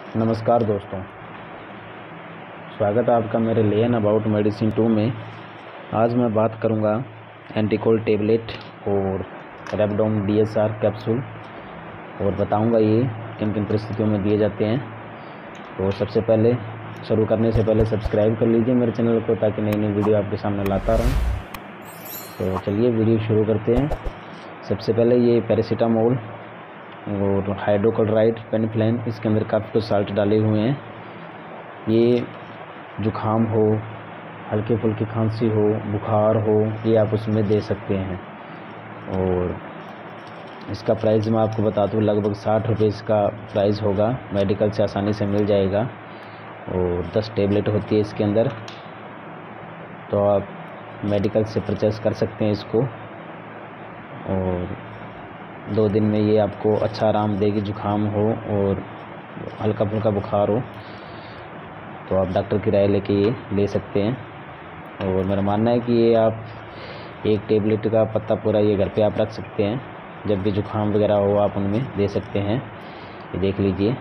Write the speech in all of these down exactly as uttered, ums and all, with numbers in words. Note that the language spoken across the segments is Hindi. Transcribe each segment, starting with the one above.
नमस्कार दोस्तों, स्वागत है आपका मेरे लेन अबाउट मेडिसिन टू में। आज मैं बात करूंगा एंटीकोल्ड टेबलेट और Rabdom D S R capsule और बताऊंगा ये किन किन परिस्थितियों में दिए जाते हैं। तो सबसे पहले शुरू करने से पहले सब्सक्राइब कर लीजिए मेरे चैनल को, ताकि नई नई वीडियो आपके सामने लाता रहूँ। तो चलिए वीडियो शुरू करते हैं। सबसे पहले ये पैरासीटामोल और हाइड्रोक्लोराइड पेनिफ्लिन, इसके अंदर काफ़ी कुछ साल्ट डाले हुए हैं। ये जुखाम हो, हल्की फुल्की खांसी हो, बुखार हो, ये आप उसमें दे सकते हैं। और इसका प्राइस मैं आपको बता दूँ, लगभग साठ रुपये इसका प्राइस होगा। मेडिकल से आसानी से मिल जाएगा और दस टेबलेट होती है इसके अंदर। तो आप मेडिकल से परचेस कर सकते हैं इसको और दो दिन में ये आपको अच्छा आराम देगी। जुखाम हो और हल्का फुल्का बुखार हो तो आप डॉक्टर की राय लेके ये ले सकते हैं। और मेरा मानना है कि ये आप एक टेबलेट का पत्ता पूरा ये घर पे आप रख सकते हैं। जब भी जुखाम वगैरह हो आप उनमें दे सकते हैं। ये देख लीजिए,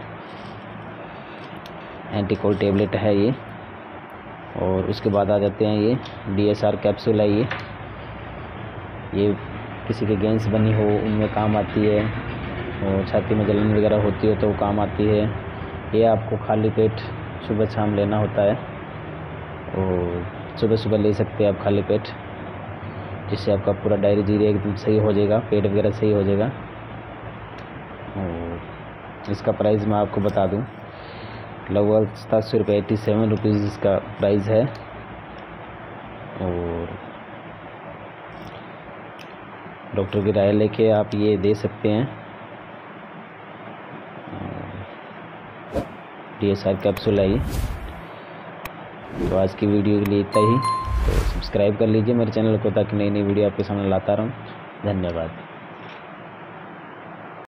एंटीकोल्ड टेबलेट है ये। और उसके बाद आ जाते हैं ये डी एस आर कैप्सूल है। ये ये किसी की गैस बनी हो उनमें काम आती है, और छाती में जलन वगैरह होती है तो काम आती है। ये आपको खाली पेट सुबह शाम लेना होता है और सुबह सुबह ले सकते हैं आप खाली पेट, जिससे आपका पूरा डायरिया एकदम सही हो जाएगा, पेट वगैरह सही हो जाएगा। और इसका प्राइस मैं आपको बता दूं, लगभग सात सौ रुपये एट्टी सेवन रुपीज़ इसका प्राइस है। और डॉक्टर की राय लेके आप ये दे सकते हैं। डी एस आर कैप्सूल है ये। तो आज की वीडियो के लिए इतना ही। तो सब्सक्राइब कर लीजिए मेरे चैनल को, ताकि नई नई वीडियो आपके सामने लाता रहूँ। धन्यवाद।